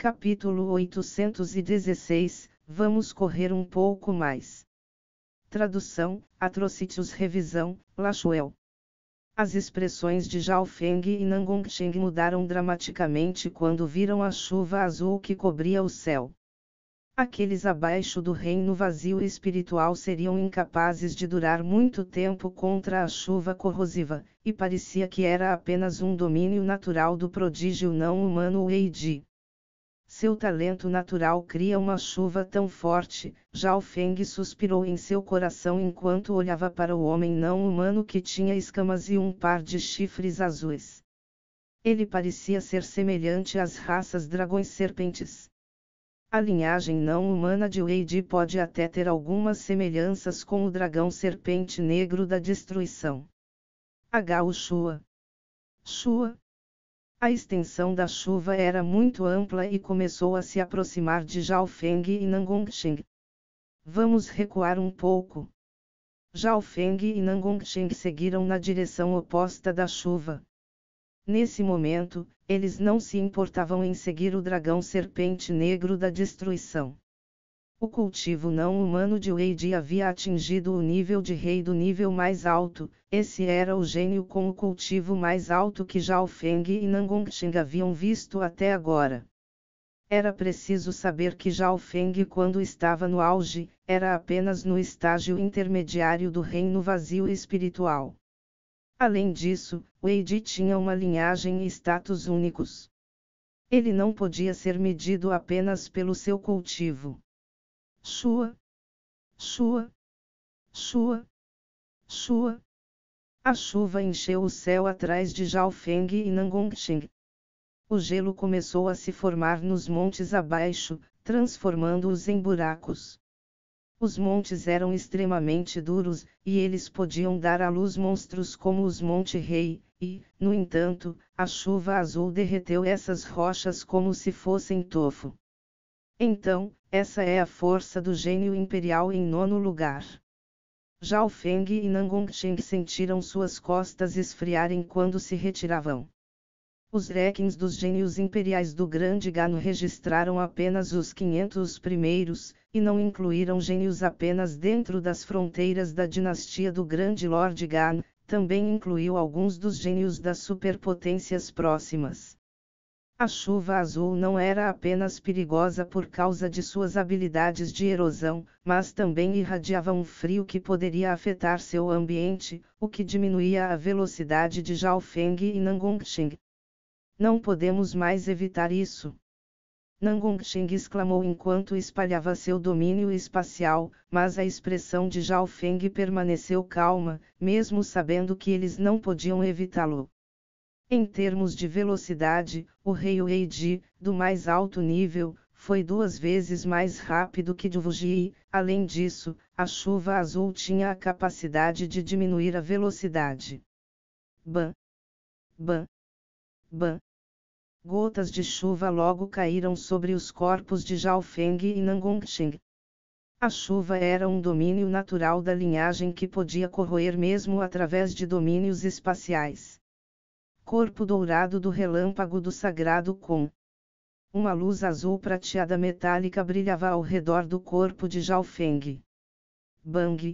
Capítulo 816, Vamos correr um pouco mais. Tradução, Atrocitus Revisão, Lachuel. As expressões de Zhao Feng e Nangongsheng mudaram dramaticamente quando viram a chuva azul que cobria o céu. Aqueles abaixo do reino vazio espiritual seriam incapazes de durar muito tempo contra a chuva corrosiva, e parecia que era apenas um domínio natural do prodígio não-humano Weidi. Seu talento natural cria uma chuva tão forte, Zhao Feng suspirou em seu coração enquanto olhava para o homem não-humano que tinha escamas e um par de chifres azuis. Ele parecia ser semelhante às raças dragões-serpentes. A linhagem não-humana de Weidi pode até ter algumas semelhanças com o dragão-serpente negro da destruição. H.U. Shua. Shua. A extensão da chuva era muito ampla e começou a se aproximar de Zhao Feng e Nangongsheng. Vamos recuar um pouco. Zhao Feng e Nangongsheng seguiram na direção oposta da chuva. Nesse momento, eles não se importavam em seguir o dragão-serpente negro da destruição. O cultivo não-humano de Weidi havia atingido o nível de rei do nível mais alto, esse era o gênio com o cultivo mais alto que Zhao Feng e Nangongsheng haviam visto até agora. Era preciso saber que Zhao Feng, quando estava no auge, era apenas no estágio intermediário do reino vazio espiritual. Além disso, Weidi tinha uma linhagem e status únicos. Ele não podia ser medido apenas pelo seu cultivo. Shua. Shua. Shua. Shua. A chuva encheu o céu atrás de Zhao Feng e Nangongsheng. O gelo começou a se formar nos montes abaixo, transformando-os em buracos. Os montes eram extremamente duros, e eles podiam dar à luz monstros como os Monte Rei, e, no entanto, a chuva azul derreteu essas rochas como se fossem tofu. Então, essa é a força do gênio imperial em nono lugar. Zhao Feng e Nangongsheng sentiram suas costas esfriarem quando se retiravam. Os rankings dos gênios imperiais do Grande Gano registraram apenas os 500 primeiros, e não incluíram gênios apenas dentro das fronteiras da dinastia do Grande Lord Gan, também incluiu alguns dos gênios das superpotências próximas. A chuva azul não era apenas perigosa por causa de suas habilidades de erosão, mas também irradiava um frio que poderia afetar seu ambiente, o que diminuía a velocidade de Zhao Feng e Nangongsheng. Não podemos mais evitar isso. Nangongsheng exclamou enquanto espalhava seu domínio espacial, mas a expressão de Zhao Feng permaneceu calma, mesmo sabendo que eles não podiam evitá-lo. Em termos de velocidade, o rei Weidi, do mais alto nível, foi 2 vezes mais rápido que Duvuji. Além disso, a chuva azul tinha a capacidade de diminuir a velocidade. Bam! Bam! Bam! Gotas de chuva logo caíram sobre os corpos de Zhao Feng e Nangongsheng. A chuva era um domínio natural da linhagem que podia corroer mesmo através de domínios espaciais. Corpo dourado do relâmpago do sagrado com uma luz azul prateada metálica brilhava ao redor do corpo de Zhao Feng. Bang!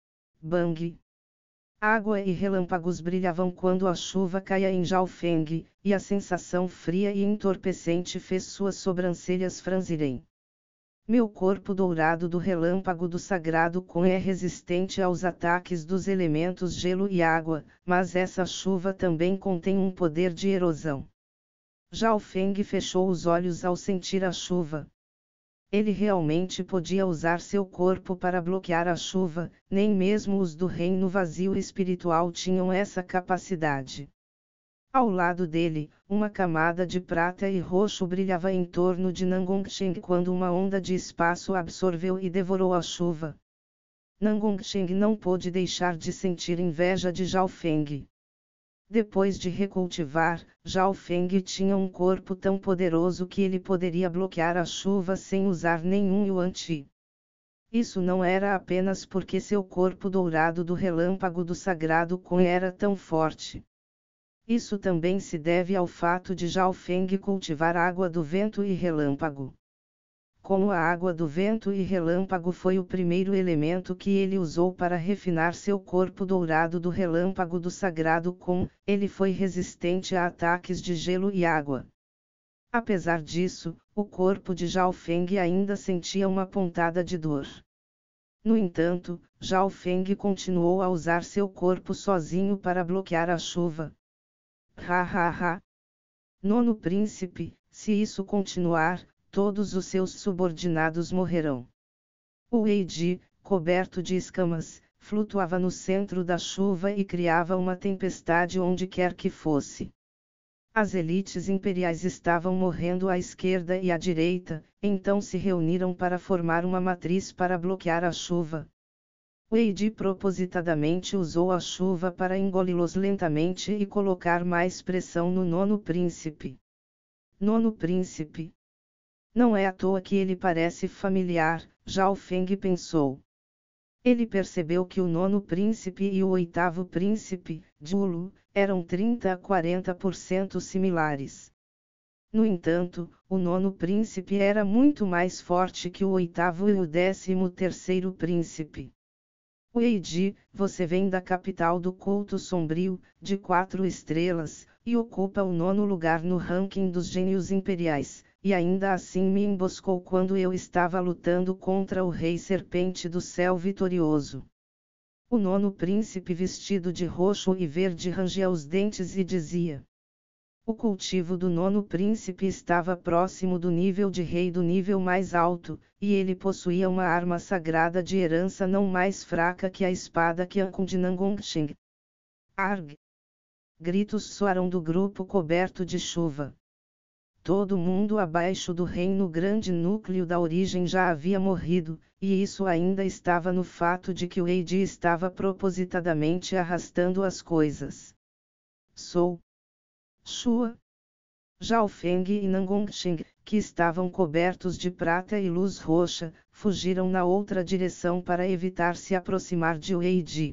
Bang! Água e relâmpagos brilhavam quando a chuva caía em Zhao Feng, e a sensação fria e entorpecente fez suas sobrancelhas franzirem. Meu corpo dourado do relâmpago do sagrado com é resistente aos ataques dos elementos gelo e água, mas essa chuva também contém um poder de erosão. Zhao Feng fechou os olhos ao sentir a chuva. Ele realmente podia usar seu corpo para bloquear a chuva, nem mesmo os do reino vazio espiritual tinham essa capacidade. Ao lado dele, uma camada de prata e roxo brilhava em torno de Nangongsheng quando uma onda de espaço absorveu e devorou a chuva. Nangongsheng não pôde deixar de sentir inveja de Zhao Feng. Depois de recultivar, Zhao Feng tinha um corpo tão poderoso que ele poderia bloquear a chuva sem usar nenhum yuan-ti. Isso não era apenas porque seu corpo dourado do relâmpago do sagrado Kun era tão forte. Isso também se deve ao fato de Zhao Feng cultivar água do vento e relâmpago. Como a água do vento e relâmpago foi o primeiro elemento que ele usou para refinar seu corpo dourado do relâmpago do sagrado Kun, ele foi resistente a ataques de gelo e água. Apesar disso, o corpo de Zhao Feng ainda sentia uma pontada de dor. No entanto, Zhao Feng continuou a usar seu corpo sozinho para bloquear a chuva. Nono príncipe, se isso continuar, todos os seus subordinados morrerão. O Weiji, coberto de escamas, flutuava no centro da chuva e criava uma tempestade onde quer que fosse. As elites imperiais estavam morrendo à esquerda e à direita, então se reuniram para formar uma matriz para bloquear a chuva. Weiji propositadamente usou a chuva para engoli-los lentamente e colocar mais pressão no nono príncipe. Nono príncipe. Não é à toa que ele parece familiar, Zhao Feng pensou. Ele percebeu que o nono príncipe e o oitavo príncipe, Zulu, eram 30 a 40% similares. No entanto, o nono príncipe era muito mais forte que o oitavo e o 13º príncipe. Weiji, você vem da capital do culto sombrio, de 4 estrelas, e ocupa o nono lugar no ranking dos gênios imperiais, e ainda assim me emboscou quando eu estava lutando contra o rei serpente do céu vitorioso. O nono príncipe vestido de roxo e verde rangia os dentes e dizia: o cultivo do nono príncipe estava próximo do nível de rei do nível mais alto, e ele possuía uma arma sagrada de herança não mais fraca que a espada Qiankun de Nangongsheng. Arg! Gritos soaram do grupo coberto de chuva. Todo mundo abaixo do reino grande núcleo da origem já havia morrido, e isso ainda estava no fato de que o Weiji estava propositadamente arrastando as coisas. Sou Shua, Zhao Feng e Nangongsheng, que estavam cobertos de prata e luz roxa, fugiram na outra direção para evitar se aproximar de Weiji.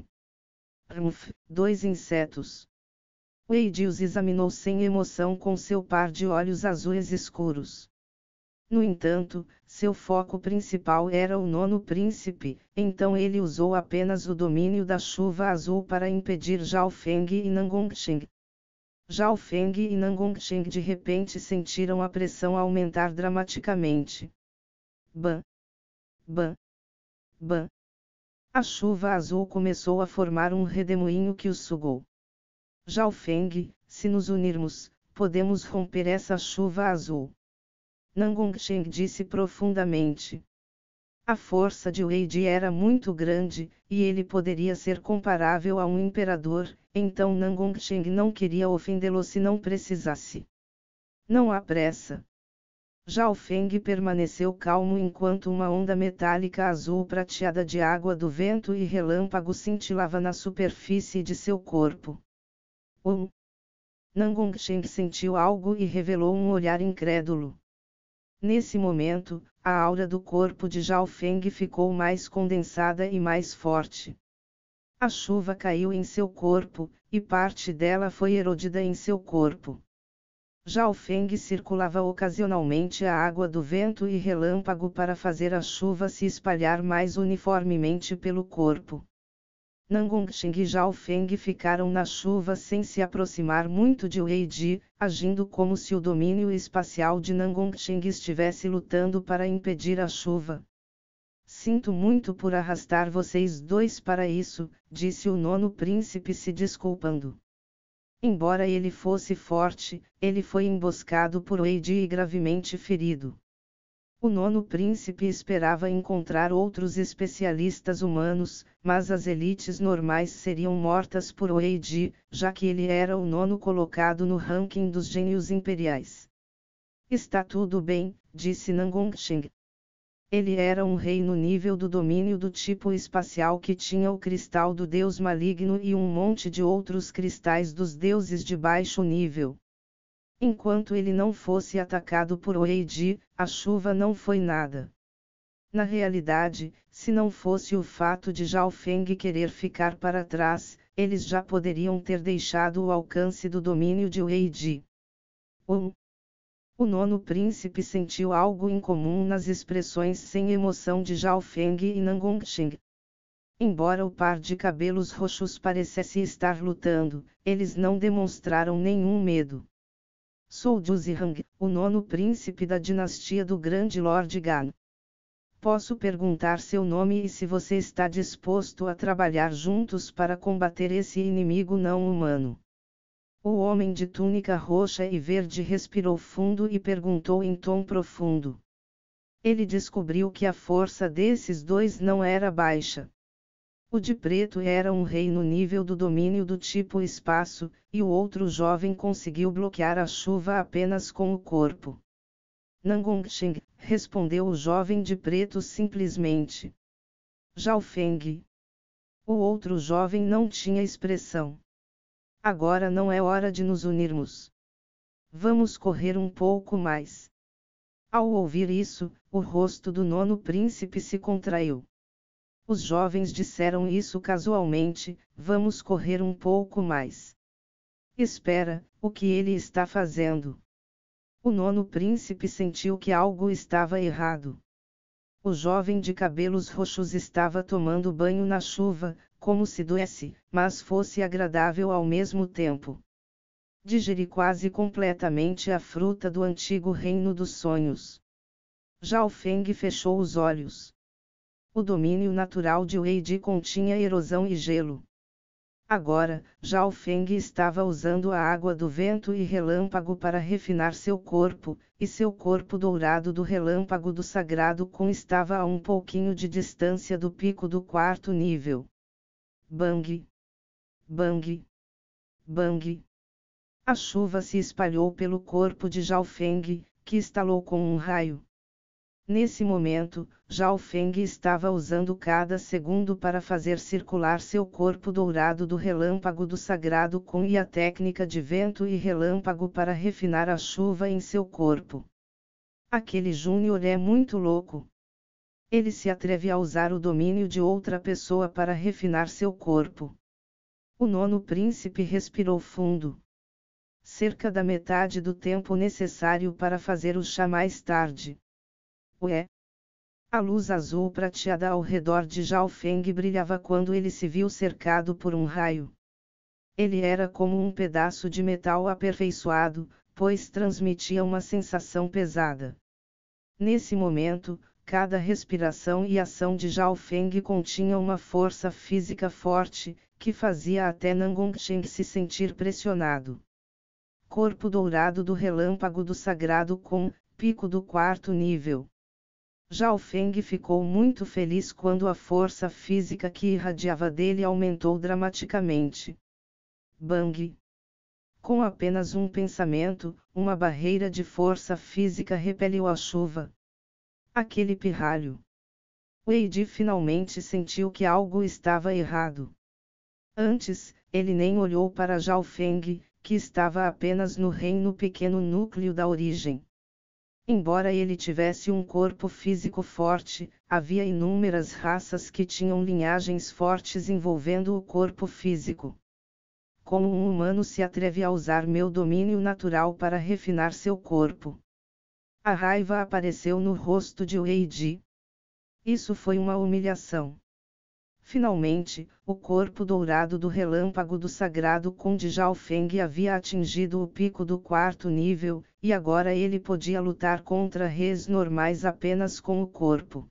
2 insetos. Weiji os examinou sem emoção com seu par de olhos azuis escuros. No entanto, seu foco principal era o nono príncipe, então ele usou apenas o domínio da chuva azul para impedir Zhao Feng e Nangongsheng. Zhao Feng e Nangongsheng de repente sentiram a pressão aumentar dramaticamente. Ban! Ban! Ban! A chuva azul começou a formar um redemoinho que os sugou. Zhao Feng, se nos unirmos, podemos romper essa chuva azul. Nangongsheng disse profundamente. A força de Weiji era muito grande, e ele poderia ser comparável a um imperador, então Nangongsheng não queria ofendê-lo se não precisasse. Não há pressa. Zhao Feng permaneceu calmo enquanto uma onda metálica azul prateada de água do vento e relâmpago cintilava na superfície de seu corpo. Nangongsheng sentiu algo e revelou um olhar incrédulo. Nesse momento, a aura do corpo de Zhao Feng ficou mais condensada e mais forte. A chuva caiu em seu corpo, e parte dela foi erodida em seu corpo. Zhao Feng circulava ocasionalmente a água do vento e relâmpago para fazer a chuva se espalhar mais uniformemente pelo corpo. Nangongsheng e Zhao Feng ficaram na chuva sem se aproximar muito de Weiji, agindo como se o domínio espacial de Nangongsheng estivesse lutando para impedir a chuva. Sinto muito por arrastar vocês dois para isso, disse o nono príncipe se desculpando. Embora ele fosse forte, ele foi emboscado por Weiji e gravemente ferido. O nono príncipe esperava encontrar outros especialistas humanos, mas as elites normais seriam mortas por Weiji, já que ele era o nono colocado no ranking dos gênios imperiais. Está tudo bem, disse Nangongsheng. Ele era um rei no nível do domínio do tipo espacial que tinha o cristal do deus maligno e um monte de outros cristais dos deuses de baixo nível. Enquanto ele não fosse atacado por Weiji, a chuva não foi nada. Na realidade, se não fosse o fato de Zhao Feng querer ficar para trás, eles já poderiam ter deixado o alcance do domínio de Weidi. 1. O nono príncipe sentiu algo incomum nas expressões sem emoção de Zhao Feng e Nangongqing. Embora o par de cabelos roxos parecesse estar lutando, eles não demonstraram nenhum medo. Sou Zhu Zihang, o nono príncipe da dinastia do grande Lord Gan. Posso perguntar seu nome e se você está disposto a trabalhar juntos para combater esse inimigo não humano? O homem de túnica roxa e verde respirou fundo e perguntou em tom profundo. Ele descobriu que a força desses dois não era baixa. O de preto era um rei no nível do domínio do tipo espaço, e o outro jovem conseguiu bloquear a chuva apenas com o corpo. Nangongqing, respondeu o jovem de preto simplesmente. Zhao Feng. O outro jovem não tinha expressão. Agora não é hora de nos unirmos. Vamos correr um pouco mais. Ao ouvir isso, o rosto do nono príncipe se contraiu. Os jovens disseram isso casualmente, vamos correr um pouco mais. Espera, o que ele está fazendo? O nono príncipe sentiu que algo estava errado. O jovem de cabelos roxos estava tomando banho na chuva, como se doesse, mas fosse agradável ao mesmo tempo. Digeri quase completamente a fruta do antigo reino dos sonhos. Zhao Feng fechou os olhos. O domínio natural de Weidi continha erosão e gelo. Agora, Zhao Feng estava usando a água do vento e relâmpago para refinar seu corpo, e seu corpo dourado do relâmpago do sagrado Kun estava a um pouquinho de distância do pico do quarto nível. Bang! Bang! Bang! A chuva se espalhou pelo corpo de Zhao Feng, que estalou com um raio. Nesse momento, Zhao Feng estava usando cada segundo para fazer circular seu corpo dourado do relâmpago do sagrado Kun e a técnica de vento e relâmpago para refinar a chuva em seu corpo. Aquele Júnior é muito louco. Ele se atreve a usar o domínio de outra pessoa para refinar seu corpo. O nono príncipe respirou fundo. Cerca da metade do tempo necessário para fazer o chá mais tarde. Ué! A luz azul prateada ao redor de Zhao Feng brilhava quando ele se viu cercado por um raio. Ele era como um pedaço de metal aperfeiçoado, pois transmitia uma sensação pesada. Nesse momento, cada respiração e ação de Zhao Feng continha uma força física forte, que fazia até Nangongqing se sentir pressionado. Corpo dourado do relâmpago do sagrado Kun, pico do quarto nível. Zhao Feng ficou muito feliz quando a força física que irradiava dele aumentou dramaticamente. Bang! Com apenas um pensamento, uma barreira de força física repeliu a chuva. Aquele pirralho. Weidi finalmente sentiu que algo estava errado. Antes, ele nem olhou para Zhao Feng, que estava apenas no reino pequeno núcleo da origem. Embora ele tivesse um corpo físico forte, havia inúmeras raças que tinham linhagens fortes envolvendo o corpo físico. Como um humano se atreve a usar meu domínio natural para refinar seu corpo? A raiva apareceu no rosto de Weidi. Isso foi uma humilhação. Finalmente, o corpo dourado do relâmpago do sagrado Kun de Zhao Feng havia atingido o pico do quarto nível, e agora ele podia lutar contra reis normais apenas com o corpo.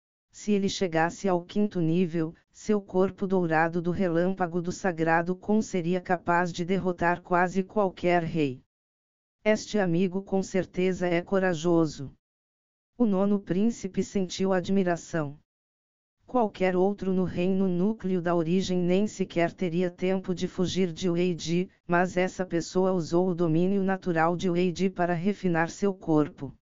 Se ele chegasse ao quinto nível, seu corpo dourado do relâmpago do sagrado Kun seria capaz de derrotar quase qualquer rei. Este amigo com certeza é corajoso. O nono príncipe sentiu admiração. Qualquer outro no reino núcleo da origem nem sequer teria tempo de fugir de Weidi, mas essa pessoa usou o domínio natural de Weidi para refinar seu corpo.